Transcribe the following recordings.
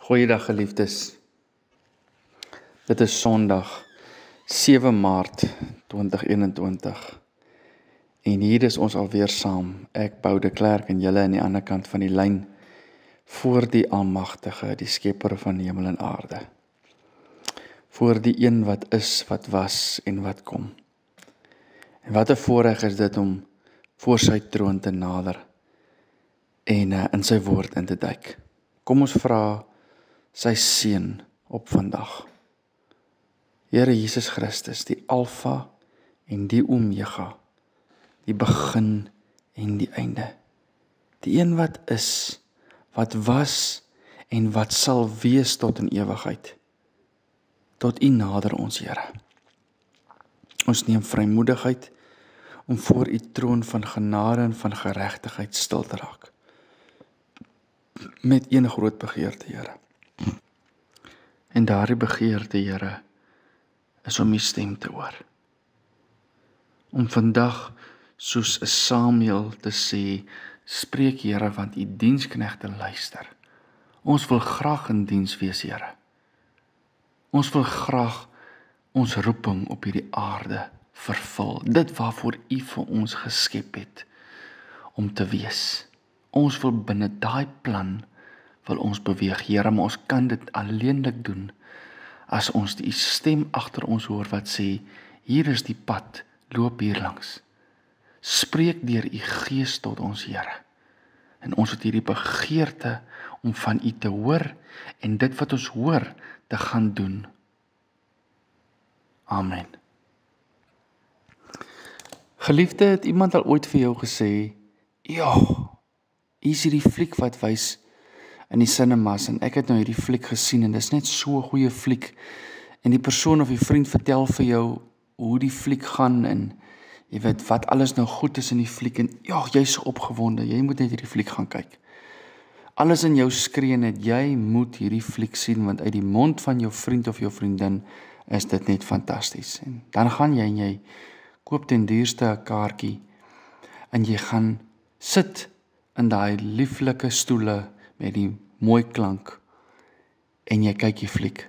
Goeiedag geliefdes. Dit is Sondag 7 Maart 2021 en hier is ons alweer saam, ek Pau de Klerk en julle aan die ander kant van die lyn voor die Almagtige, die Skepper van hemel en aarde. Voor die een wat is, wat was en wat kom. En wat 'n voorreg is dit om voor sy troon te nader en in sy woord in te duik. Kom ons vra sy seën op vandag. Here Jesus Christus, die Alfa en die Omega, die begin en die einde. Die een wat is, wat was en wat sal wees tot in ewigheid. Tot U nader ons, Here. Ons neem vrymoedigheid om voor U troon van genade en van geregtigheid stil te raak. Met een groot begeerte, Here. En daardie begeerte, Here, is om U stem te hoor. Om vandag soos 'n Samuel te sê, spreek Here, want U diensknegte luister. Ons wil graag in diens wees, Here. Ons wil graag ons roeping op hierdie aarde vervul. Dit waarvoor U vir ons geskep het om te wees. Ons wil binne daai plan wil ons beweeg, Here, maar ons kan dit alleenlik doen as ons die stem agter ons hoor wat sê, hier is die pad, loop hier langs. Spreek deur U Gees tot ons, Here. En ons het hierdie begeerte om van U te hoor en dit wat ons hoor te gaan doen. Amen. Geliefde, het iemand al ooit vir jou gesê, ja, hier is hierdie fliek wat wys in die cinemas en ek het nou hierdie fliek gesien en dis net so 'n goeie fliek en die persoon of die vriend vertel vir jou hoe die fliek gaan en jy weet wat alles nou goed is in die fliek en ja, jy's so opgewonde, jy moet net hierdie fliek gaan kyk. Alles in jou skree net, jy moet hierdie fliek sien want uit die mond van jou vriend of jou vriendin is dit net fantasties. En dan gaan jy en jy koop ten duurste 'n kaartjie en jy gaan sit in daai lieflike stoele met die mooi klank en jy kyk die fliek.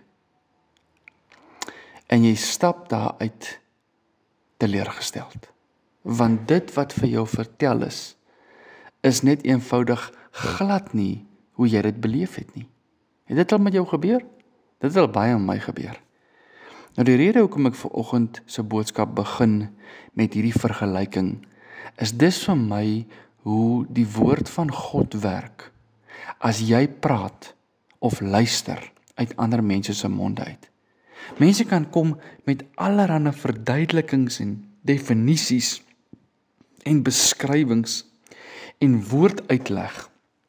En jy stap daar uit teleurgesteld. Want dit wat vir jou vertel is net eenvoudig glad nie hoe jy dit beleef het nie. Het dit al met jou gebeur? Dit het al baie met my gebeur. Nou die rede hoekom ek vanoggend se boodskap begin met hierdie vergelyking is dis vir my hoe die woord van God werk as jy praat of luister uit ander mense se monde uit. Mense kan kom met allerlei verduidelikings en definisies en beskrywings en woorduitleg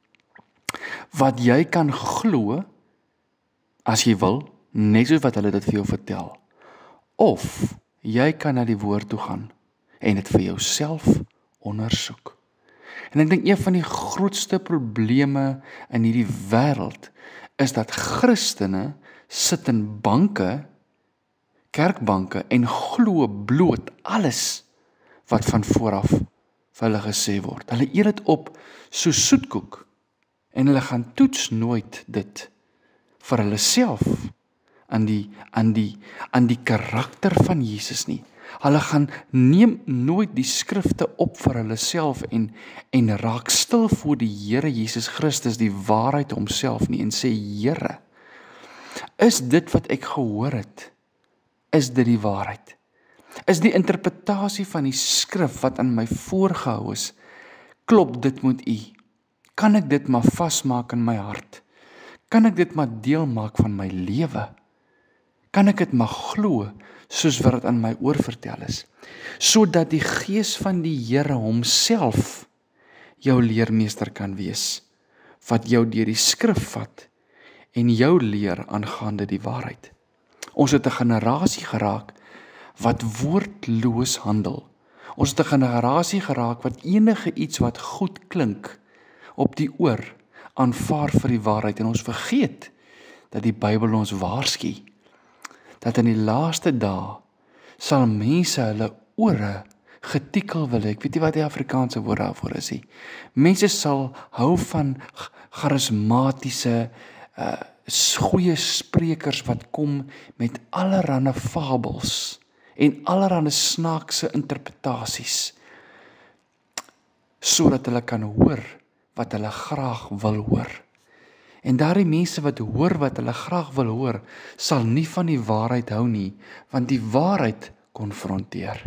wat jy kan glo as jy wil, net soos wat hulle dit vir jou vertel. Of jy kan na die woord toe gaan en dit vir jouself ondersoek. En ek dink een van die grootste probleme in hierdie wêreld is dat Christene sit in banke, kerkbanke en glo bloot alles wat van vooraf vir hulle gesê word. Hulle eet dit op so soetkoek en hulle gaan toets nooit dit vir hulle self aan die karakter van Jesus nie. Hulle gaan neem nooit die skrifte op vir hulle self en raak stil voor die Here Jesus Christus, die waarheid homself nie, en sê, Here, is dit wat ek gehoor het, is dit die waarheid? Is die interpretasie van die skrif wat aan my voorgehou is, klop dit met U? Kan ek dit maar vasmaak in my hart? Kan ek dit maar deel maak van my lewe? Kan ek dit maar glo, soos wat dit aan my oor vertel is, sodat die Gees van die Here homself jou leermeester kan wees, wat jou deur die skrif vat en jou leer aangaande die waarheid. Ons het 'n generasie geraak wat woordloos handel. Ons het 'n generasie geraak wat enige iets wat goed klink op die oor aanvaar vir die waarheid en ons vergeet dat die Bybel ons waarsku dat in die laaste dae sal mense hulle ore getikkel wil, ek weet nie wat die Afrikaanse woord daarvoor is nie. Mense sal hou van charismatiese goeie sprekers wat kom met allerhande fabels en allerhande snaakse interpretasies, sodat hulle kan hoor wat hulle graag wil hoor. En daardie mense wat hoor wat hulle graag wil hoor, sal nie van die waarheid hou nie, want die waarheid konfronteer.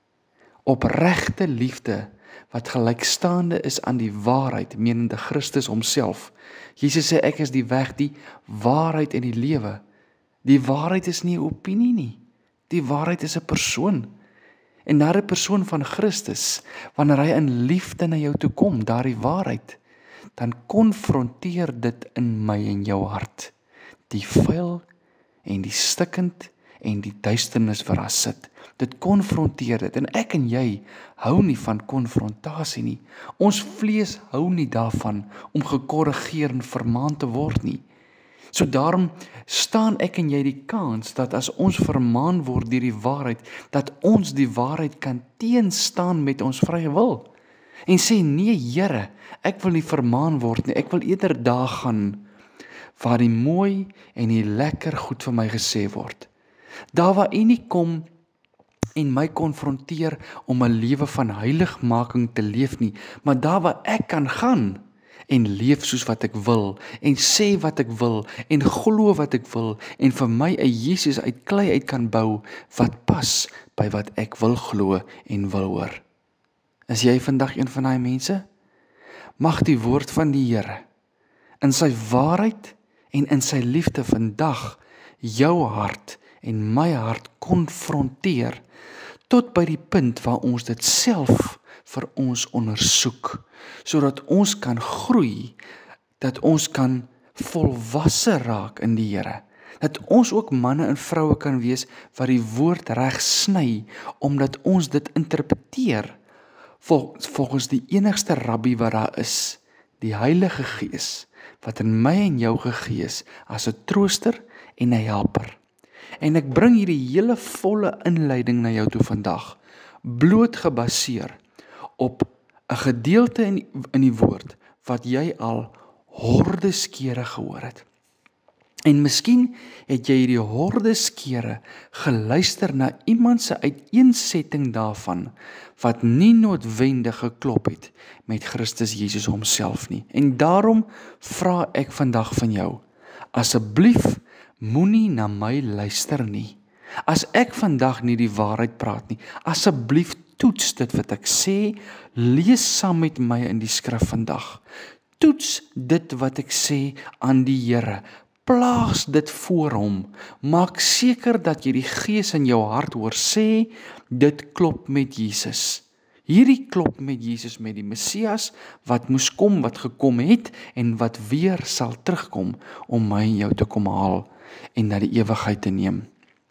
Opregte liefde wat gelykstaande is aan die waarheid, menende Christus homself. Jesus sê, ek is die weg, die waarheid en die lewe. Die waarheid is nie 'n opinie nie. Die waarheid is 'n persoon. En daardie persoon van Christus, wanneer hy in liefde na jou toe kom, daardie waarheid, dan konfronteer dit in my en jou hart die vuil en die stikkend en die duisternis waar daar sit. Dit konfronteer dit, en ek en jy hou nie van konfrontasie nie. Ons vlees hou nie daarvan om gekorrigeer en vermaan te word nie. So daarom staan ek en jy die kans dat as ons vermaan word deur die waarheid, dat ons die waarheid kan teenstaan met ons vrye wil. En sê, nee Here, ek wil nie vermaan word nie, ek wil eerder daar gaan waar die mooi en die lekker goed vir my gesê word. Daar waar U nie kom en my konfronteer om 'n lewe van heiligmaking te leef nie, maar daar waar ek kan gaan en leef soos wat ek wil, en sê wat ek wil, en glo wat ek wil, en vir my 'n Jesus uit klei uit kan bou, wat pas by wat ek wil glo en wil hoor. Is jy vandag een van daai mense? Mag die woord van die Here in sy waarheid en in sy liefde vandag jou hart en my hart konfronteer tot by die punt waar ons dit self vir ons ondersoek, sodat ons kan groei, dat ons kan volwasse raak in die Here, dat ons ook manne en vroue kan wees wat die woord reg sny, omdat ons dit interpreteer volgens die enigste rabbi wat daar is, die Heilige Gees, wat in my en jou gegee is as 'n trooster en 'n helper. En ek bring hierdie hele volle inleiding na jou toe vandag, bloot gebaseer op 'n gedeelte in die woord wat jy al hordes kere gehoor het. En miskien het jy hierdie hordes kere geluister na iemand se uiteensetting daarvan wat nie noodwendig geklop het met Christus Jesus homself nie. En daarom vra ek vandag van jou, asseblief moenie na my luister nie. As ek vandag nie die waarheid praat nie, asseblief toets dit wat ek sê, lees saam met my in die skrif vandag. Toets dit wat ek sê aan die Here. Plaas dit voor hom. Maak seker dat jy die Gees in jou hart hoor sê, dit klop met Jesus. Hierdie klop met Jesus, met die Messias, wat moes kom, wat gekom het, en wat weer sal terugkom, om my en jou te kom haal, en na die ewigheid te neem.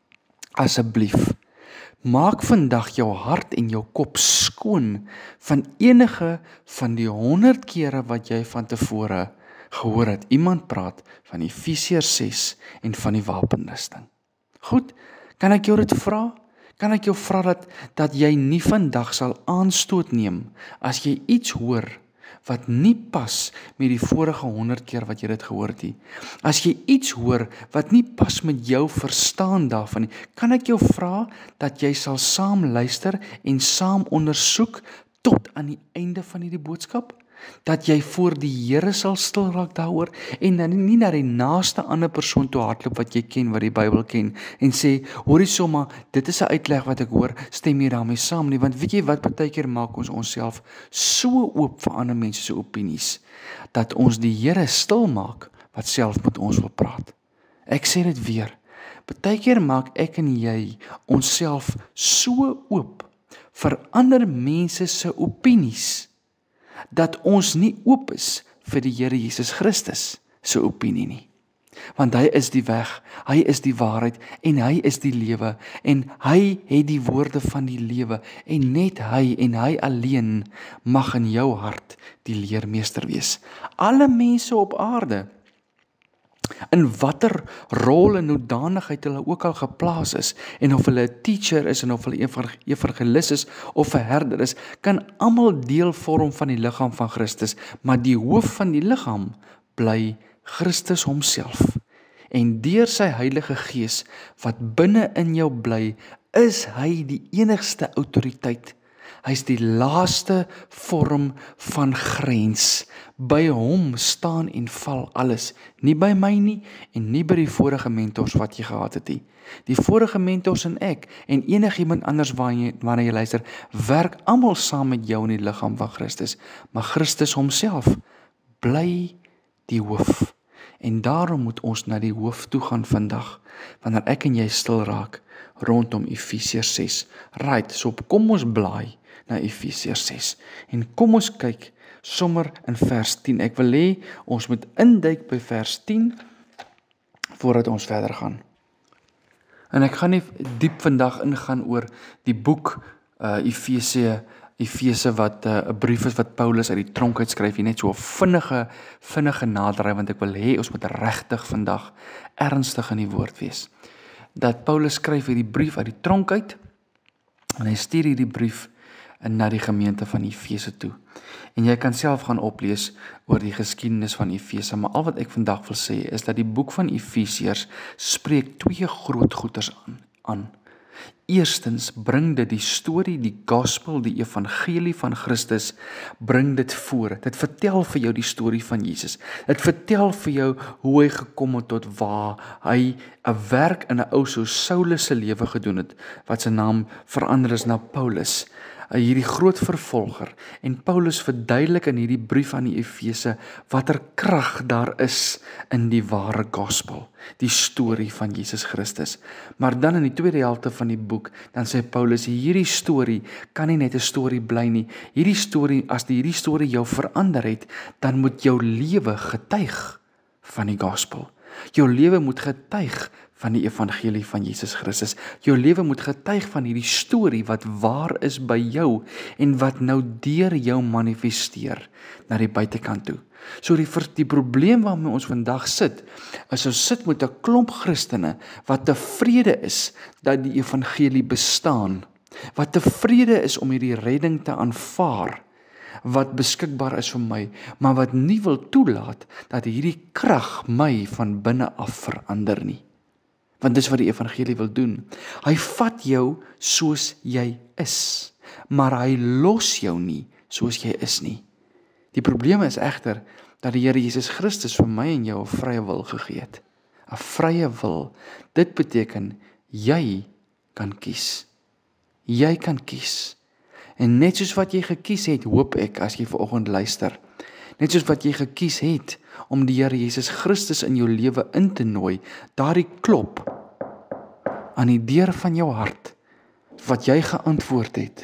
Asseblief, maak vandag jou hart en jou kop skoon, van enige van die 100 kere wat jy van tevore gehoor het, iemand praat van Efesiërs 6 en van die wapenrusting. Goed, kan ek jou dit vra? Kan ek jou vra dat jy nie vandag sal aanstoot neem, as jy iets hoor, wat nie pas met die vorige 100 keer wat jy dit gehoor het nie. As jy iets hoor, wat nie pas met jou verstaan daarvan nie, kan ek jou vra, dat jy sal saam luister, en saam ondersoek, tot aan die einde van hierdie boodskap? Dat jy voor die Here sal stil raak daaroor, en dan nie na die naaste ander persoon toe hardloop wat jy ken, wat die Bybel ken, en sê, hoorie sommer, dit is 'n uitleg wat ek hoor, stem jy daarmee saam nie, want weet jy wat, partykeer maak ons onsself so oop vir ander mense se opinies, dat ons die Here stil maak, wat self met ons wil praat. Ek sê dit weer, partykeer maak ek en jy onsself so oop vir ander mense se opinies, dat ons nie oop is vir die Here Jesus Christus se opinie nie. Want hy is die weg, hy is die waarheid, en hy is die lewe, en hy het die woorde van die lewe, en net hy en hy alleen mag in jou hart die leermeester wees. Alle mense op aarde, in watter rol en hoedanigheid hulle ook al geplaas is, en of hulle 'n teacher is, en of hulle evangelis is, of 'n herder is, kan almal deel vorm van die liggaam van Christus, maar die hoof van die liggaam bly Christus homself. En deur sy Heilige Gees wat binne in jou bly, is hy die enigste autoriteit. Hy is die laaste vorm van grens. By hom staan en val alles. Nie by my nie en nie by die vorige mentors wat jy gehad het nie. Die vorige mentors en ek en enigiemand anders waarna jy luister, werk almal saam met jou in die liggaam van Christus. Maar Christus homself bly die hoof. En daarom moet ons na die hoof toe gaan vandag, wanneer ek en jy stil raak rondom Efesiërs 6. Right, so kom ons blaai na Efesiërs 6. En kom ons kyk sommer in vers 10. Ek wil hê ons moet induik by vers 10 voordat ons verder gaan. En ek gaan nie diep vandag ingaan oor die boek Efese wat 'n brief is wat Paulus uit die tronk uit skryf, net so 'n vinnige naderry, want ek wil hê ons moet regtig vandag ernstig in die woord wees. Dat Paulus skryf hierdie brief uit die tronk uit, en hy stuur hierdie brief na die gemeente van Efese toe. En jy kan self gaan oplees oor die geskiedenis van Efese, maar al wat ek vandag wil sê is dat die boek van Efesiërs spreek twee groot goeders aan. Eerstens bring dit die storie, die gospel, die evangelie van Christus, bring dit voor. Dit vertel vir jou die storie van Jesus. Dit vertel vir jou hoe hy gekom het tot waar hy 'n werk in 'n ou so Saulus se lewe gedoen het, wat sy naam verander is na Paulus, hierdie groot vervolger. En Paulus verduidelik in hierdie brief aan die Efese watter krag daar is in die ware gospel, die storie van Jesus Christus. Maar dan in die tweede helfte van die boek, dan sê Paulus, hierdie storie kan nie net 'n storie bly nie. Hierdie storie, as hierdie storie jou verander het, dan moet jou lewe getuig van die gospel. Jou lewe moet getuig van die evangelie van Jesus Christus. Jou lewe moet getuig van hierdie storie wat waar is by jou en wat nou deur jou manifesteer na die buitekant toe. So die probleem waarmee ons vandag sit, is ons sit met 'n klomp Christene wat tevrede is dat die evangelie bestaan, wat tevrede is om hierdie redding te aanvaar, wat beskikbaar is vir my, maar wat nie wil toelaat dat hierdie krag my van binne af verander nie. Want dis wat die evangelie wil doen. Hy vat jou soos jy is, maar hy los jou nie soos jy is nie. Die probleem is egter dat die Here Jesus Christus vir my en jou 'n vrye wil gegee het. 'n Vrye wil. Dit beteken jy kan kies. Jy kan kies. En net soos wat jy gekies het, hoop ek as jy vanoggend luister, net soos wat jy gekies het om die Here Jesus Christus in jou lewe in te nooi, daardie klop aan die deur van jou hart, wat jy geantwoord het.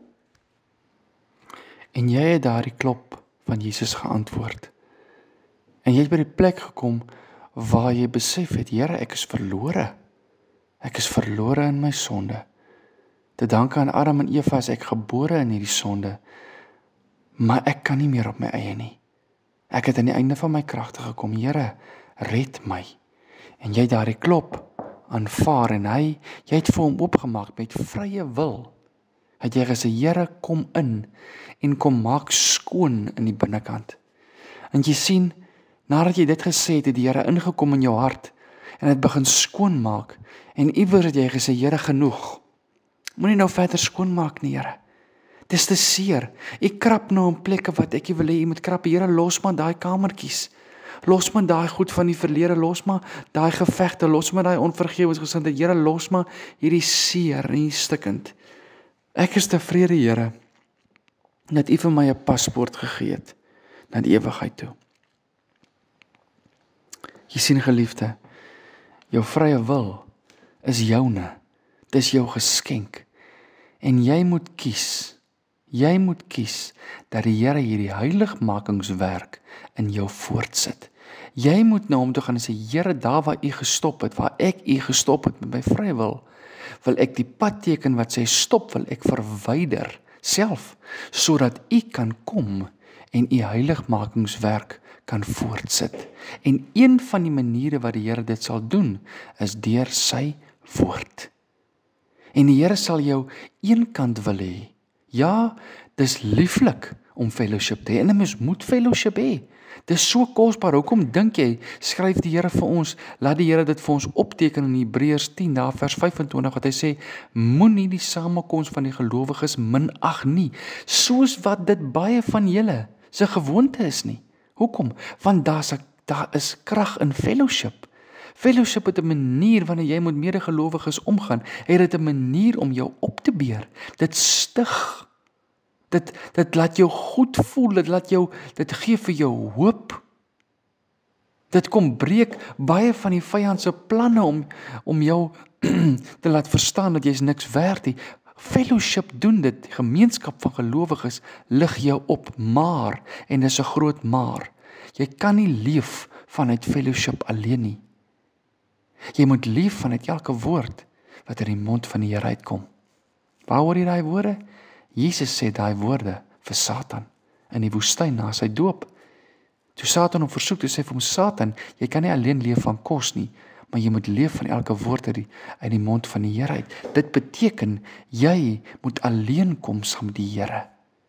En jy het daardie klop van Jesus geantwoord. En jy het by die plek gekom waar jy besef het, Here, ek is verlore. Ek is verlore in my sonde. Te danke aan Adam en Eva is ek gebore in hierdie sonde, maar ek kan nie meer op my eie nie. Ek het aan die einde van my kragte gekom, Here, red my. En jy daardie klop aanvaar en jy het vir hom oopgemaak met vrye wil. Het jy gesê, Here, kom in en kom maak skoon in die binnekant. En jy sien, nadat jy dit gesê het, het die Here ingekom in jou hart en het begin skoonmaak. En iewers het jy gesê, Here, genoeg. Moenie nou verder skoonmaak nie, Here. Dis te seer. Ek krap nou in plekke wat ek nie wil hê jy moet krap. Here, los maar daai kamertjies. Los maar daai goed van die verlede, los maar daai gevegte, los maar daai onvergewensgesindheid. Here, los maar hierdie seer en hierdie stikkend. Ek is tevrede, Here, dat U vir my 'n paspoort gegee het na die ewigheid toe. Jy sien, geliefde, jou vrye wil is joune. Dis jou geskenk. En jy moet kies. Jy moet kies dat die Here hierdie heiligmakingswerk in jou voortsit. Jy moet na hom toe gaan en sê, Here, daar waar U gestop het, waar ek U gestop het met my vrye wil ek die padteken wat sê stop, wil ek verwyder self, sodat U kan kom en U heiligmakingswerk kan voortsit. En een van die maniere wat die Here dit sal doen, is deur sy woord. En die Here sal jou eenkant wil hê. Ja, dis lieflik om fellowship te hê, en 'n mens moet fellowship hê. Dis so kosbaar. Hoekom dink jy, skryf die Here vir ons, laat die Here dit vir ons opteken in Hebreërs 10, daar vers 25, wat hy sê, moenie die samekoms van die gelowiges minag nie, soos wat dit baie van julle se gewoonte is nie. Hoekom? Want daar is krag in fellowship. Fellowship het 'n manier wanneer jy met medegelowiges omgaan, het dit 'n manier om jou op te beer. Dit stig. Dit laat jou goed voel, dit gee vir jou hoop. Dit kom breek baie van die vyand se planne om jou te laat verstaan dat jy's niks werd nie. Fellowship doen dit, gemeenskap van gelowiges lig jou op, maar, en dis 'n groot maar, jy kan nie leef vanuit fellowship alleen nie. Jy moet leef vanuit elke woord wat uit die mond van die Here uitkom. Waar hoor jy daai woorde? Jesus sê daai woorde vir Satan in die woestyn na sy doop. Toe Satan hom versoek, toe sê vir hom, Satan, jy kan nie alleen leef van kos nie, maar jy moet leef van elke woord uit die mond van die Here uit. Dit beteken, jy moet alleen kom saam met die Here.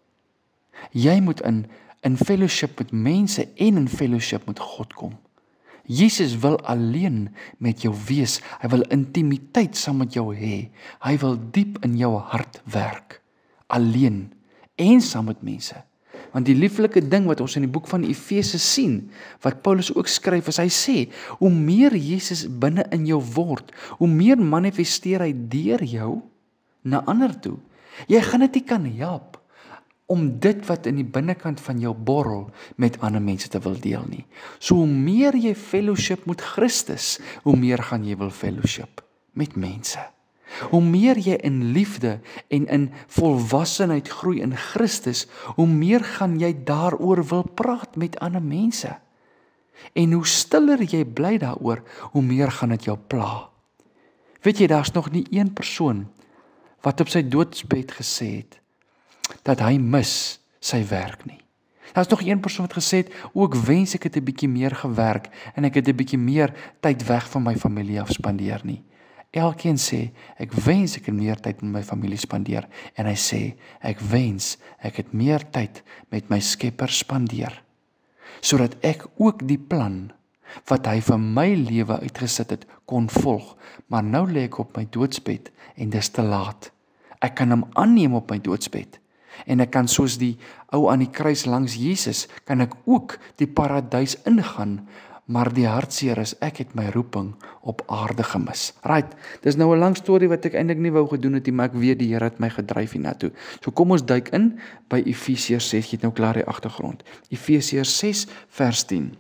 Jy moet in fellowship met mense en in fellowship met God kom. Jesus wil alleen met jou wees. Hy wil intimiteit saam met jou hê. Hy wil diep in jou hart werk. Alleen en saam met mense. Want die lieflike ding wat ons in die boek van Efese sien, wat Paulus ook skryf, is hy sê, hoe meer Jesus binne in jou word, hoe meer manifesteer hy deur jou na ander toe. Jy gaan dit nie kan help om dit wat in die binnekant van jou borrel met ander mense te wil deel nie. So hoe meer jy fellowship met Christus, hoe meer gaan jy wil fellowship met mense. Hoe meer jy in liefde en in volwassenheid groei in Christus, hoe meer gaan jy daaroor wil praat met ander mense. En hoe stiller jy bly daaroor, hoe meer gaan dit jou pla. Weet jy, daar's nog nie een persoon wat op sy doodsbed gesê het dat hy mis sy werk nie. Daar's nog een persoon wat gesê het, ook wens ek het 'n bietjie meer gewerk en ek het 'n bietjie meer tyd weg van my familie af spandeer nie. Elkeen sê, ek wens ek het meer tyd met my familie spandeer, en hy sê, ek wens ek het meer tyd met my Skepper spandeer, sodat ek ook die plan wat hy vir my lewe uitgesit het, kon volg, maar nou lê ek op my doodsbed, en dis te laat. Ek kan hom aanneem op my doodsbed, en ek kan soos die ou aan die kruis langs Jesus, kan ek ook die paradys ingaan, maar die hartseer is, ek het my roeping op aarde gemis. Right, dis nou 'n lang storie wat ek eintlik nie wou gedoen het nie, maar ek weet die Here het my gedryf hiernatoe. So kom ons duik in by Efesiërs 6, jy het nou klaar die agtergrond. Efesiërs 6 vers 10.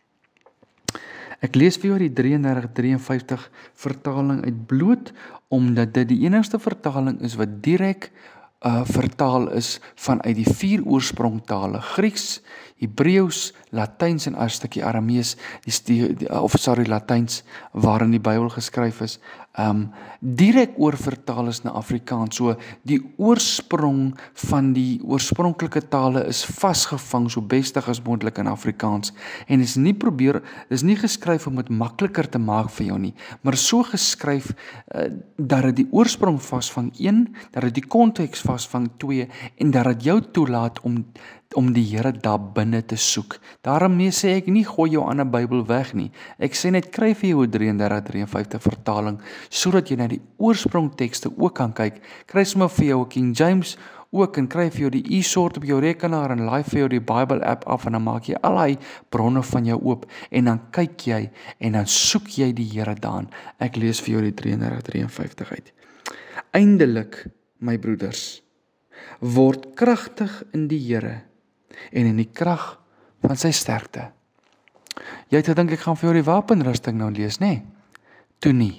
Ek lees vir jou die 33-53 vertaling uit bloot, omdat dit die enigste vertaling is wat direk vertaal is vanuit die 4 oorspronktale, Grieks, Hebreëus, Latyns en 'n stukkie Aramees, Latyns, waarin die Bybel geskryf is, direk oorvertaal is na Afrikaans. So die oorsprong van die oorspronklike tale is vasgevang so bestig as moontlik in Afrikaans, en is nie geskryf om dit makliker te maak vir jou nie, maar so geskryf dat dit die oorsprong vasvang 1, dat dit die konteks vasvang 2, en dat dit jou toelaat om die Here daar binne te soek. Daarmee sê ek nie gooi jou ander Bybel weg nie. Ek sê net kry vir jou 33-53 vertaling, sodat jy na die oorsprongtekste ook kan kyk. Kry sommer vir jou King James ook, en kry vir jou die e-sort op jou rekenaar, en laai vir jou die Bible app af, en dan maak jy al die bronne van jou oop, en dan kyk jy, en dan soek jy die Here daan. Ek lees vir jou die 33-53 uit. Eindelik, my broeders, word kragtig in die Here, en in die krag van sy sterkte. Jy het gedink ek gaan vir jou die wapenrusting nou lees, nê? Toe nie,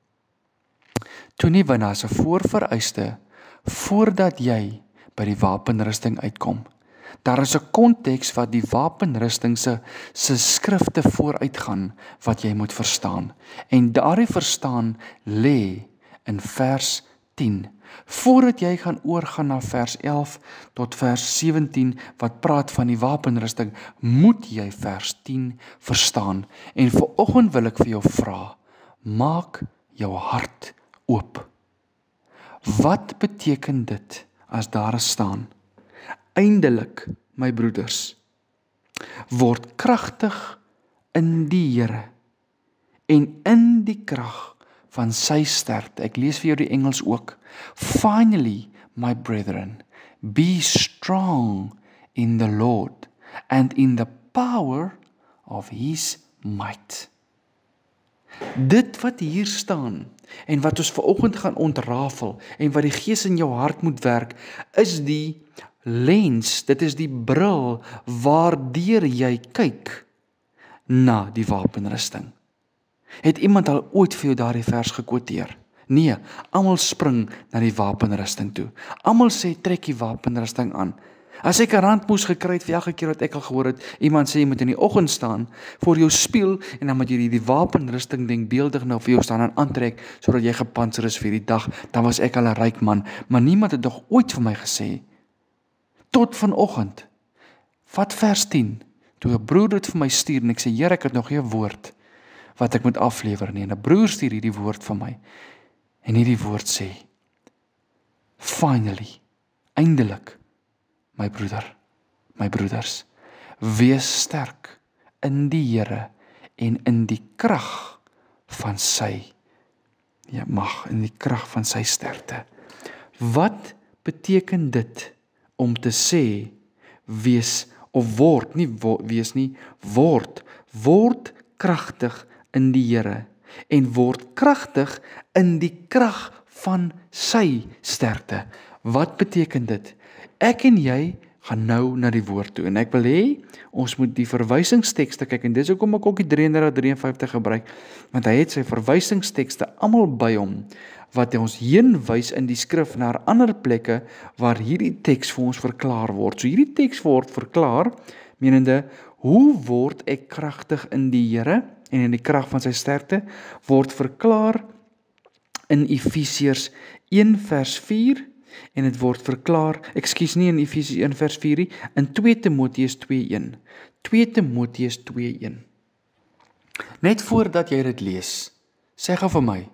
want daar's 'n voorvereiste voordat jy by die wapenrusting uitkom. Daar is 'n konteks wat die wapenrusting se skrifte vooruitgaan wat jy moet verstaan. En daardie verstaan lê in vers 10. Voordat jy gaan oorgaan na vers 11 tot vers 17 wat praat van die wapenrusting, moet jy vers 10 verstaan. En vanoggend wil ek vir jou vra, maak jou hart oop. Wat beteken dit as daar staan? Eindelik, my broeders, word kragtig in die Here en in die krag van sy sterkte. Ek lees vir jou die Engels ook. Finally, my brethren, be strong in the Lord and in the power of his might. Dit wat hier staan en wat ons vanoggend gaan ontrafel en wat die Gees in jou hart moet werk, is die lens, dit is die bril waardeur jy kyk na die wapenrusting. Het iemand al ooit vir jou daardie vers gekwoteer? Nee, almal spring na die wapenrusting toe. Almal sê trek die wapenrusting aan. As ek 'n randmoes gekry het vir elke keer wat ek al gehoor het, iemand sê jy moet in die oggend staan voor jou spieël en dan moet jy die wapenrusting denkbeeldig nou vir jou staan en aantrek sodat jy gepantser is vir die dag, dan was ek al 'n ryk man. Maar niemand het nog ooit vir my gesê tot vanoggend. Vat vers 10. Toe 'n broer dit vir my stuur en ek sê Here, ek het nog nie 'n woord wat ek moet aflewer nie. En 'n broer stuur hierdie woord vir my. En hierdie woord sê: Finally, eindelik, my broeder, my broeders, wees sterk in die Here en in die krag van sy mag, in die krag van sy sterkte. Wat beteken dit om te sê wees of word, nie wees nie, word kragtig in die Here en word kragtig in die krag van sy sterkte. Wat beteken dit? Ek en jy gaan nou na die woord toe en ek wil hê ons moet die verwysingstekste kyk en dis hoekom ek ook die 3353 gebruik, want hy het sy verwysingstekste almal by hom wat ons heen wys in die skrif na ander plekke waar hierdie teks vir ons verklaar word. So hierdie teks word verklaar menende hoe word ek kragtig in die Here en in die krag van sy sterkte word verklaar in Efesiërs 1 vers 4 en dit word verklaar, nie in Efesiërs 1 vers 4 nie, in 2 Timoteus 2:1. 2 Timoteus 2:1. Net voordat jy dit lees, sê gou vir my,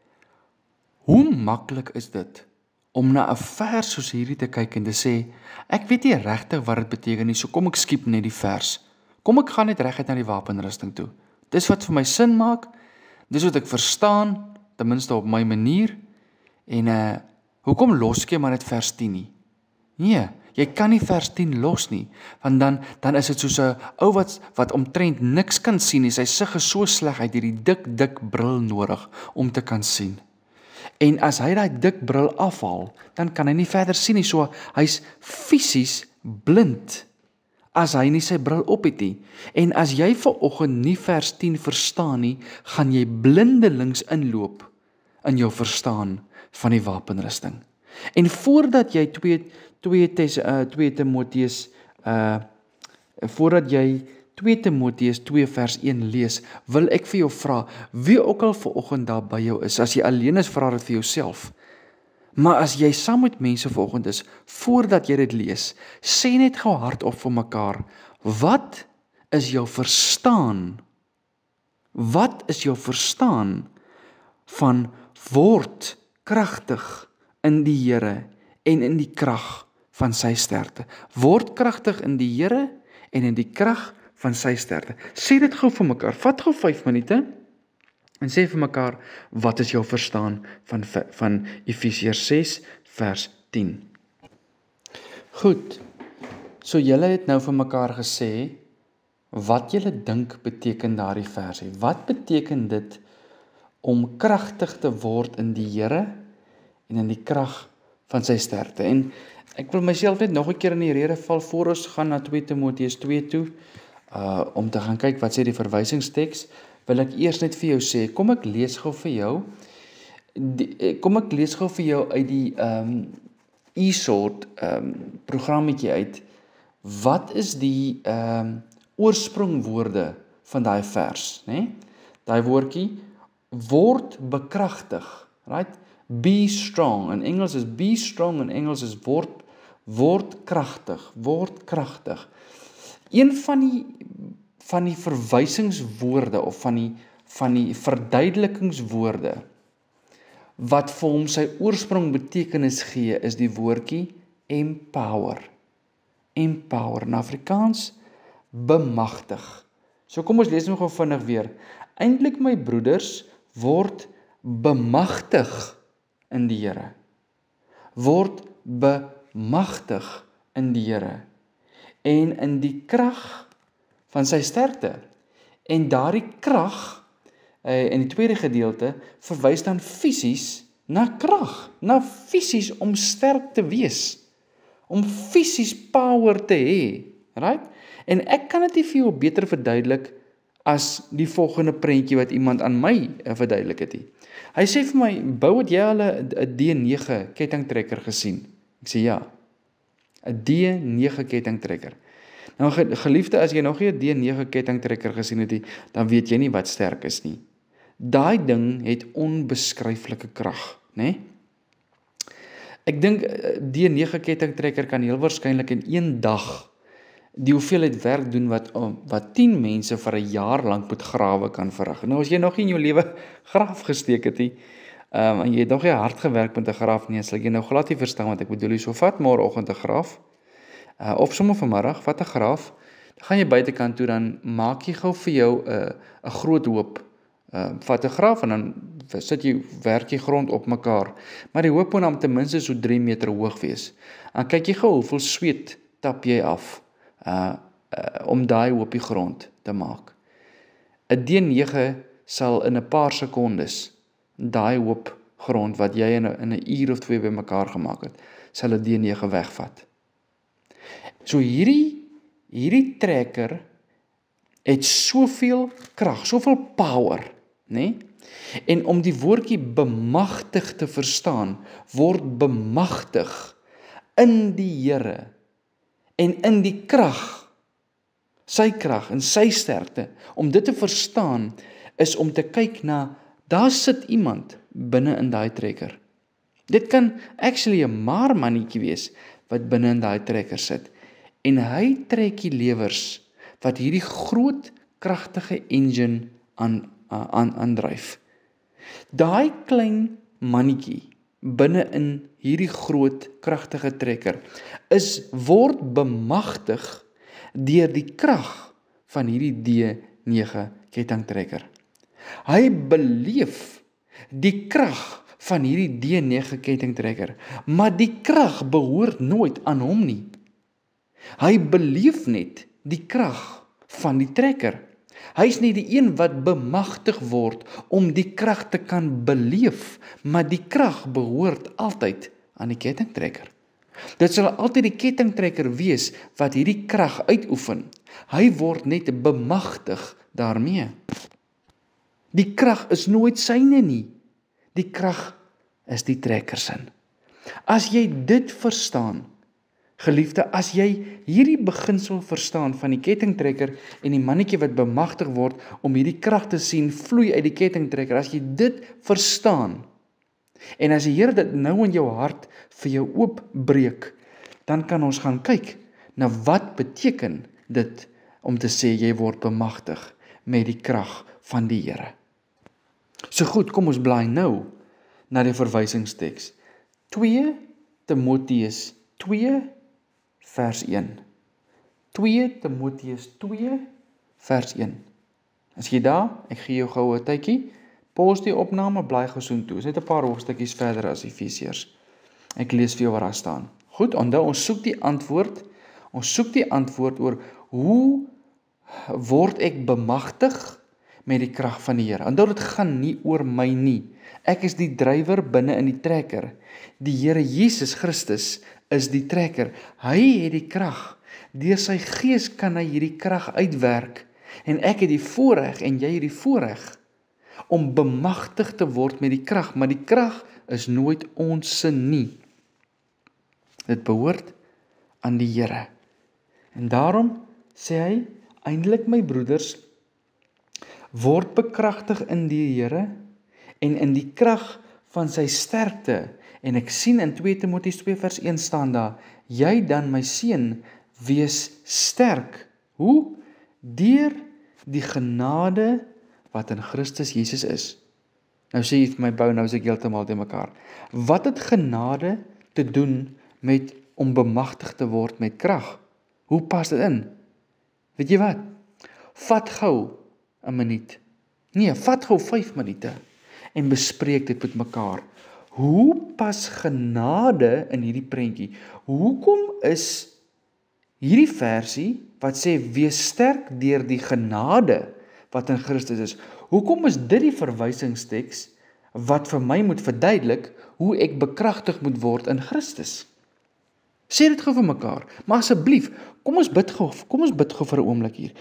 hoe maklik is dit om na 'n vers soos hierdie te kyk en te sê, ek weet nie regtig wat dit beteken nie, so kom ek skiep net die vers. Kom ek gaan net reguit na die wapenrusting toe. Dis wat vir my sin maak, dis wat ek verstaan, ten minste op my manier, en hoekom los jy maar net vers 10 nie? Nee, jy kan nie vers 10 los nie, want dan is dit soos 'n ou wat omtrent niks kan sien nie, sy sig is so sleg uit hierdie dik bril nodig om te kan sien. En as hy daai dik bril afhaal, dan kan hy nie verder sien nie, so hy's fisies blind as hy nie sy bril op het nie. En as jy vanoggend nie vers 10 verstaan nie, gaan jy blindelings inloop in jou verstaan van die wapenrusting. En voordat jy 2 Timoteus 2 vers 1 lees, wil ek vir jou vra, wie ook al vanoggend daar by jou is, as jy alleen is, vra dit vir jouself. Maar as jy saam met mense vanoggend is, voordat jy dit lees, sê net gou hardop vir mekaar, wat is jou verstaan? Wat is jou verstaan van word kragtig in die Here en in die krag van sy sterkte? Word kragtig in die Here en in die krag van sy sterkte. Sê dit gou vir mekaar. Vat gou 5 minute en sê vir mekaar, wat is jou verstaan van Efesiërs 6 vers 10? Goed. So julle het nou vir mekaar gesê wat julle dink beteken daardie versie. Wat beteken dit om kragtig te word in die Here en in die krag van sy sterkte? En ek wil myself net nog 'n keer in die rede val voor ons gaan na 2 Timoteus 2 toe, om te gaan kyk wat sê die verwysingsteks, wil ek eers net vir jou sê, kom ek lees gou vir jou uit die e-sort programmetjie uit, wat is die oorsprongwoorde van daai vers, né? Daai woordjie, word bekragtig, right? Be strong, in Engels is be strong, in Engels is word kragtig. Een van die verwysingswoorde of van die verduidelikingswoorde wat vir hom sy oorsprong betekenis gee, is die woordjie empower. Empower. In Afrikaans bemagtig. So kom ons lees nog gou vinnig weer. Eintlik my broeders, word bemagtig in die Here. Word bemagtig in die Here. En in die krag van sy sterkte. En daardie krag, in die tweede gedeelte, verwys dan fisies na krag, na fisies om sterk te wees, om fisies power te hê, right? En ek kan dit nie vir jou beter verduidelik as die volgende prentjie wat iemand aan my verduidelik het nie. Hy sê vir my, Bou, het jy al 'n D9 kettingtrekker gesien? Ek sê ja, 'n D9 kettingtrekker. Nou geliefde, as jy nog nie 'n D9 kettingtrekker gesien het nie, dan weet jy nie wat sterk is nie. Daai ding het onbeskryflike krag, né? Ek dink D9 kettingtrekker kan heel waarskynlik in een dag die hoeveelheid werk doen wat 10 mense vir 'n jaar lank met grawe kan verrig. Nou as jy nog nie in jou lewe graaf gesteek het nie, en jy het nog nie hard gewerk met 'n graaf nie, sal jy nou glad nie verstaan wat ek bedoel. So vat môreoggend 'n graaf, of sommer vanmiddag, vat 'n graaf, dan gaan jy buitekant toe, dan maak jy gou vir jou 'n groot hoop. Vat 'n graaf en dan werk jy grond op mekaar. Maar die hoop moet dan ten minste so 3 meter hoog wees. Dan kyk jy gou hoeveel sweet tap jy af om daai hoopie grond te maak. 'n D9 sal in 'n paar sekondes daai hoop grond wat jy in 'n uur of 2 bymekaar gemaak het, sal 'n D9 wegvat. So hierdie trekker het soveel krag, soveel power, né? En om die woordjie bemagtig te verstaan, word bemagtig in die Here en in die krag, sy krag en sy sterkte. Om dit te verstaan is om te kyk na, daar sit iemand binne in daai trekker. Dit kan actually 'n maar mannetjie wees wat binne in daai trekker sit. En hy trek die lewers wat hierdie groot kragtige engine aandryf. Daai klein mannetjie binne in hierdie groot kragtige trekker word bemagtig deur die krag van hierdie D9 kettingtrekker. Hy beleef die krag van hierdie D9 kettingtrekker, maar die krag behoort nooit aan hom nie. Hy beleef net die krag van die trekker. Hy is nie die een wat bemagtig word om die krag te kan beleef, maar die krag behoort altyd aan die kettingtrekker. Dit sal altyd die kettingtrekker wees wat hierdie krag uitoefen. Hy word net bemagtig daarmee. Die krag is nooit syne nie. Die krag is die trekker se. As jy dit verstaan, geliefde, as jy hierdie beginsel verstaan van die kettingtrekker en die mannetjie wat bemagtig word om hierdie krag te sien vloei uit die kettingtrekker, as jy dit verstaan, en as die Here dit nou in jou hart vir jou oopbreek, dan kan ons gaan kyk na wat beteken dit om te sê jy word bemagtig met die krag van die Here. So goed, kom ons blaai nou na die verwysingsteks. 2 Timoteus 2 vers 1. 2 Timoteus 2 vers 1. As jy daar, ek gee jou gou 'n tydjie, pause die opname, blaai gesoen toe. Is net 'n paar hoofstukkies verder as Efesiërs. Ek lees vir jou wat daar staan. Goed, onthou, ons soek die antwoord oor hoe word ek bemagtig met die krag van die Here. Onthou, dit gaan nie oor my nie. Ek is die drywer binne in die trekker. Die Here Jesus Christus is die trekker. Hy het die krag. Deur sy gees kan hy hierdie krag uitwerk. En ek het die voorreg en jy het die voorreg om bemagtig te word met die krag, maar die krag is nooit ons sin nie. Dit behoort aan die Here. En daarom sê hy, eintlik my broeders, word bekragtig in die Here en in die krag van sy sterkte. En ek sien in 2 Timoteus 2 vers 1 staan daar, jy dan my seun, wees sterk. Hoe? Deur die genade wat in Christus Jesus is. Nou sê jy vir my, Bou, nou is ek heeltemal te mekaar. Wat het genade te doen met om bemagtig te word met krag? Hoe pas dit in? Weet jy wat? Vat gou 'n minuut. Nee, vat gou 5 minute en bespreek dit met mekaar. Hoe pas genade in hierdie prentjie? Hoekom is hierdie versie wat sê wees sterk deur die genade wat in Christus is? Hoekom is dit die verwysingsteks wat vir my moet verduidelik hoe ek bekragtig moet word in Christus? Sê dit gou vir mekaar, maar asseblief, kom ons bid gou vir 'n oomblik hier.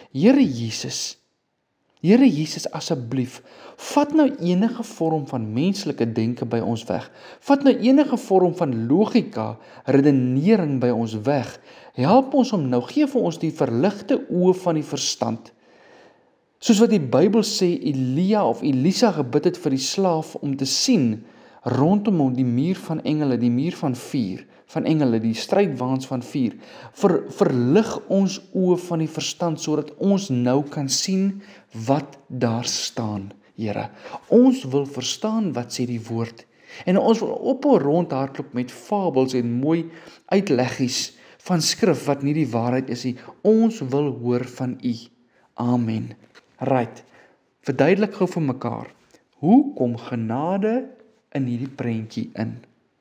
Here Jesus, asseblief, vat nou enige vorm van menslike denke by ons weg. Vat nou enige vorm van logika, redenering by ons weg. Help ons om nou, gee vir ons die verligte oë van die verstand. Soos wat die Bybel sê, Elia of Elisa gebid het vir die slaaf om te sien rondom hom die muur van engele, die muur van vuur, van engele, die strydwaans van vuur. Verlig ons oë van die verstand, sodat ons nou kan sien wat daar staan, Here. Ons wil verstaan wat sê die woord. En ons wil ophou rondhardloop met fabels en mooi uitleggies van skrif wat nie die waarheid is nie. Ons wil hoor van U. Amen. Right. Verduidelik gou vir mekaar. Hoe kom genade in hierdie prentjie in?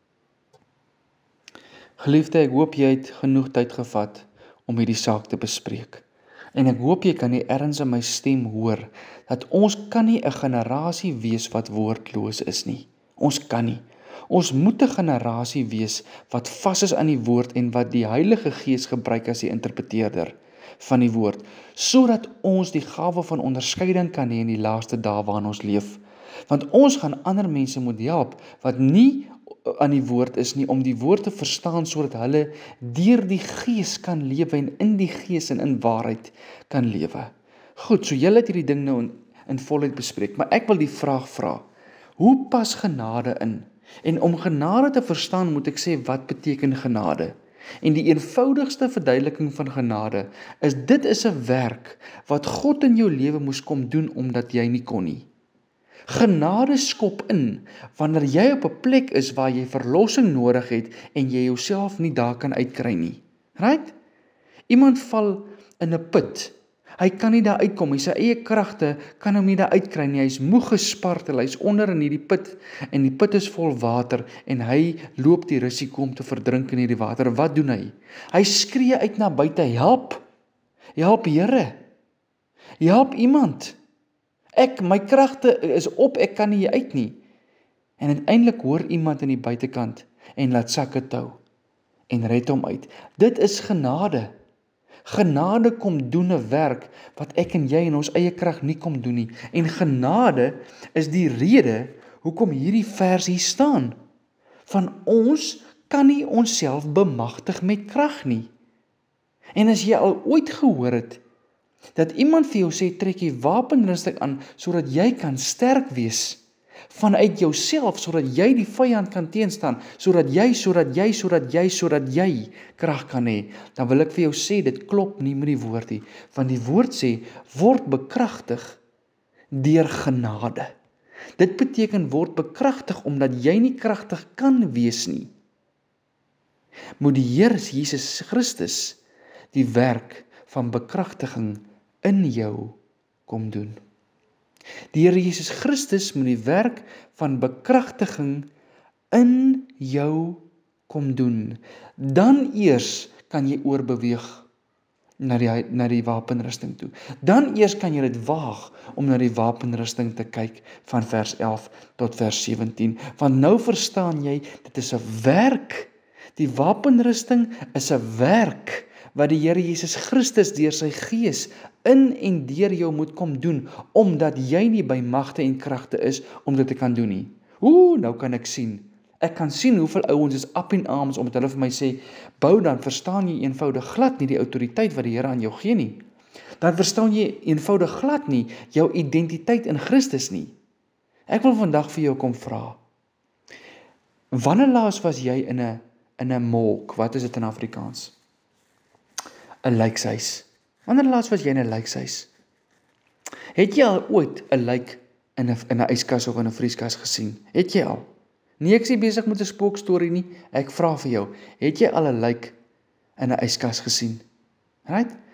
Geliefde, ek hoop jy het genoeg tyd gevat om hierdie saak te bespreek. En ek hoop jy kan nie ergens in my stem hoor, dat ons kan nie 'n generasie wees wat woordloos is nie. Ons kan nie. Ons moet 'n generasie wees wat vas is aan die woord en wat die Heilige Gees gebruik as die interpreteerder van die woord, sodat ons die gawe van onderskeiding kan hê in die laaste dae waarin ons leef. Want ons gaan ander mense moet help wat nie aan die woord is nie, om die woord te verstaan sodat hulle deur die Gees kan lewe en in die Gees en in waarheid kan lewe. Goed, so julle het hierdie ding nou in volheid bespreek, maar ek wil die vraag vra. Hoe pas genade in? En om genade te verstaan moet ek sê, wat beteken genade? En die eenvoudigste verduideliking van genade is, dit is 'n werk wat God in jou lewe moes kom doen omdat jy nie kon nie. Genade skop in wanneer jy op 'n plek is waar jy verlossing nodig het en jy jouself nie daar kan uitkry nie. Right? Iemand val in 'n put. Hy kan nie daar uitkom nie. Sy eie kragte kan hom nie daar uitkry nie. Hy is moeg gespartel. Hy is onder in hierdie put en die put is vol water en hy loop die risiko om te verdrink in hierdie water. Wat doen hy? Hy skree uit na buite, help! Help Here! Help iemand! My kragte is op, ek kan nie uit nie. En uiteindelik hoor iemand aan die buitekant en laat sak 'n tou en red hom uit. Dit is genade. Genade kom doen 'n werk wat ek en jy in ons eie krag nie kom doen nie. En genade is die rede hoekom hierdie vers hier staan. Van ons kan nie onsself bemagtig met krag nie. En as jy al ooit gehoor het dat iemand vir jou sê, trek jy wapenrusting aan sodat jy kan sterk wees vanuit jouself, sodat jy die vyand kan teenstaan, sodat jy krag kan hê, dan wil ek vir jou sê, dit klop nie met die woord nie, want die woord sê, word bekragtig deur genade. Dit beteken word bekragtig omdat jy nie kragtig kan wees nie. Moet die Here Jesus Christus die werk van bekragtiging in jou kom doen. Die Here Jesus Christus moet die werk van bekragtiging in jou kom doen. Dan eers kan jy oorbeweeg na die wapenrusting toe. Dan eers kan jy dit waag om na die wapenrusting te kyk van vers 11 tot vers 17. Want nou verstaan jy, dit is 'n werk. Die wapenrusting is 'n werk wat die Here Jesus Christus deur sy Gees in en deur jou moet kom doen, omdat jy nie by magte en kragte is om dit te kan doen nie. Nou kan ek sien. Ek kan sien hoeveel ouens is up in arms omdat hulle vir my sê, Bou, dan verstaan jy eenvoudig glad nie die autoriteit wat die Here aan jou gee nie. Dan verstaan jy eenvoudig glad nie jou identiteit in Christus nie. Ek wil vandag vir jou kom vra. Wanneer laas was jy in 'n molk? Wat is dit in Afrikaans? 'n lijkshuis. Wanneer laas was jy in 'n lijkshuis? Het jy al ooit 'n lijk in 'n yskas of in 'n vrieskas gesien? Het jy al? Nee, ek is nie besig met 'n spookstorie nie. Ek vra vir jou, het jy al 'n lijk in 'n yskas gesien? Right?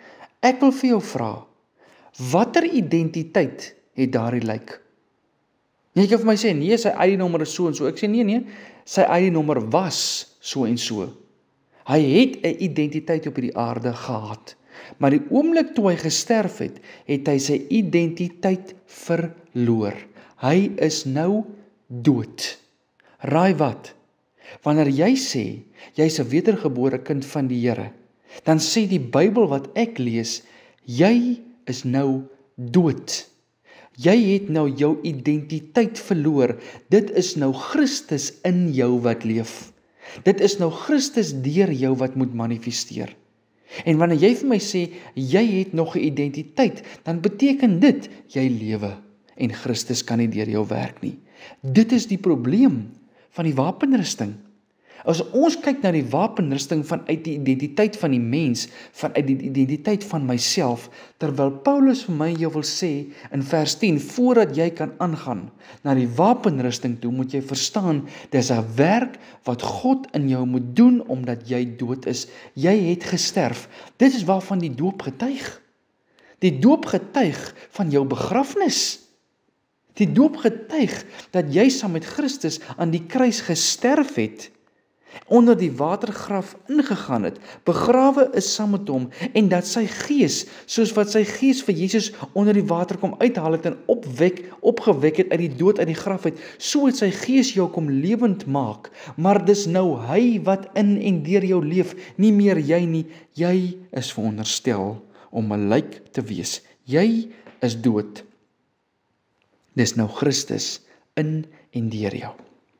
Ek wil vir jou vra, watter identiteit het daardie lijk? Jy kan vir my sê, nee, sy ID-nommer is so en so. Ek sê, nee, sy ID-nommer was so en so. Hy het 'n identiteit op hierdie aarde gehad. Maar die oomblik toe hy gesterf het, het hy sy identiteit verloor. Hy is nou dood. Raai wat? Wanneer jy sê, jy is 'n wedergebore kind van die Here, dan sê die Bybel wat ek lees, jy is nou dood. Jy het nou jou identiteit verloor. Dit is nou Christus in jou wat leef. Dit is nou Christus deur jou wat moet manifesteer. En wanneer jy vir my sê, jy het nog 'n identiteit, dan beteken dit, jy lewe. En Christus kan nie deur jou werk nie. Dit is die probleem van die wapenrusting. As ons kyk na die wapenrusting vanuit die identiteit van die mens, vanuit die identiteit van myself, terwyl Paulus vir my jou wil sê in vers 10, voordat jy kan aangaan na die wapenrusting toe, moet jy verstaan, dis 'n werk wat God in jou moet doen, omdat jy dood is. Jy het gesterf. Dit is waarvan die doop getuig. Die doop getuig van jou begrafnis. Die doop getuig dat jy saam met Christus aan die kruis gesterf het, onder die watergraf ingegaan het, begrawe is saam met hom, en dat sy gees, soos wat sy gees vir Jesus onder die water kom uithaal het en opgewek het uit die dood, uit die graf uit, so het sy gees jou kom lewend maak, maar dis nou hy wat in en deur jou leef, nie meer jy nie. Jy is veronderstel om 'n lijk te wees. Jy is dood. Dis nou Christus in en deur jou.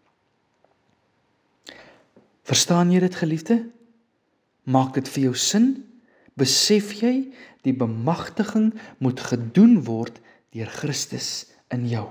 Verstaan jy dit, geliefde? Maak dit vir jou sin? Besef jy, die bemagtiging moet gedoen word deur Christus in jou.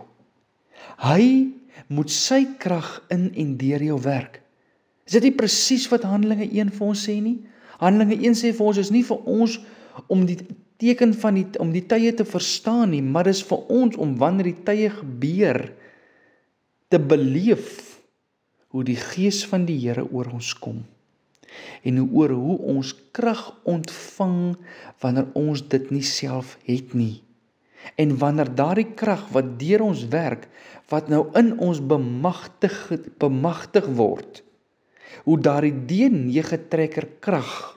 Hy moet sy krag in en deur jou werk. Is dit nie presies wat Handelinge 1 vir ons sê nie? Handelinge 1 sê vir ons, is nie vir ons om die teken van om die tye te verstaan nie, maar dis vir ons om wanneer die tye gebeur, te beleef hoe die Gees van die Here oor ons kom. En oor hoe ons krag ontvang wanneer ons dit nie self het nie. En wanneer daardie krag wat deur ons werk, wat nou in ons bemagtig word, hoe daardie D9 trekker krag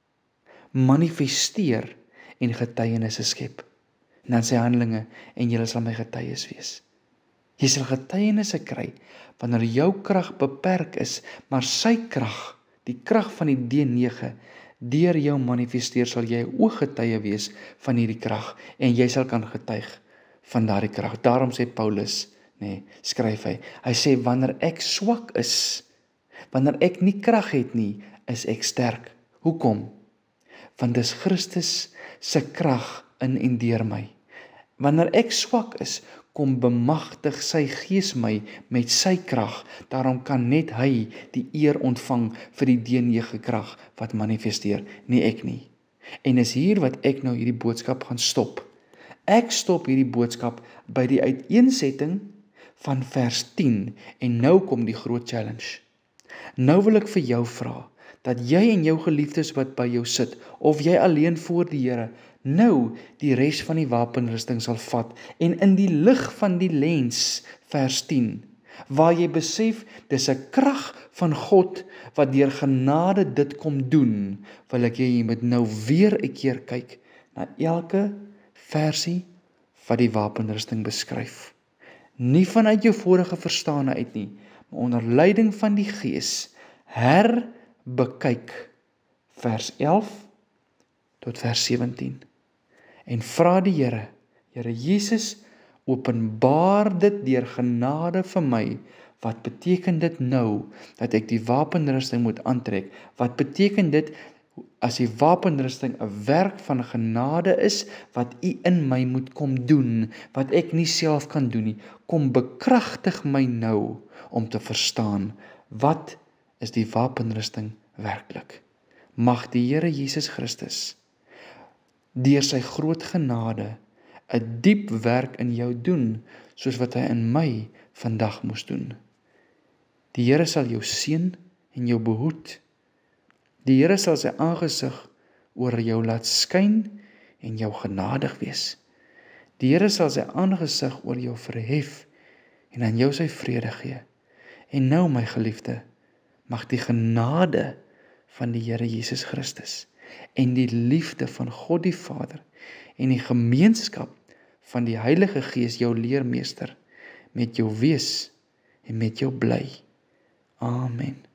manifesteer en getuienisse skep. En dan sê Handelinge, en julle sal my getuies wees. Jy sal getuienisse kry, wanneer jou krag beperk is, maar sy krag, die krag van die D9, deur jou manifesteer, sal jy ooggetuie wees van hierdie krag, en jy sal kan getuig van daardie krag. Daarom sê Paulus, skryf hy sê, wanneer ek swak is, wanneer ek nie krag het nie, is ek sterk. Hoekom? Want dis Christus se krag in en deur my. Wanneer ek swak is, kom bemagtig sy Gees my met sy krag. Daarom kan net hy die eer ontvang vir die D9 krag wat manifesteer, nie ek nie. En is hier wat ek nou hierdie boodskap gaan stop. Ek stop hierdie boodskap by die uiteensetting van vers 10 en nou kom die groot challenge. Nou wil ek vir jou vra, dat jy en jou geliefdes wat by jou sit, of jy alleen voor die Here, nou die res van die wapenrusting sal vat, en in die lig van die lens, vers 10, waar jy besef, dis 'n krag van God, wat deur genade dit kom doen, wil ek jy moet nou weer 'n keer kyk, na elke versie, wat die wapenrusting beskryf. Nie vanuit jou vorige verstande uit nie, maar onder leiding van die Gees, herbekyk vers 11 tot vers 17 en vra die Here, Here Jesus, openbaar dit deur genade vir my. Wat beteken dit nou dat ek die wapenrusting moet aantrek? Wat beteken dit as die wapenrusting 'n werk van genade is wat U in my moet kom doen, wat ek nie self kan doen nie? Kom bekragtig my nou om te verstaan, wat is die wapenrusting werklik? Mag die Here Jesus Christus deur sy groot genade 'n diep werk in jou doen, soos wat hy in my vandag moes doen. Die Here sal jou seën en jou behoed. Die Here sal sy aangesig oor jou laat skyn en jou genadig wees. Die Here sal sy aangesig oor jou verhef en aan jou sy vrede gee. En nou, my geliefde, mag die genade van die Here Jesus Christus en die liefde van God die Vader en die gemeenskap van die Heilige Gees, jou leermeester, met jou wees en met jou bly. Amen.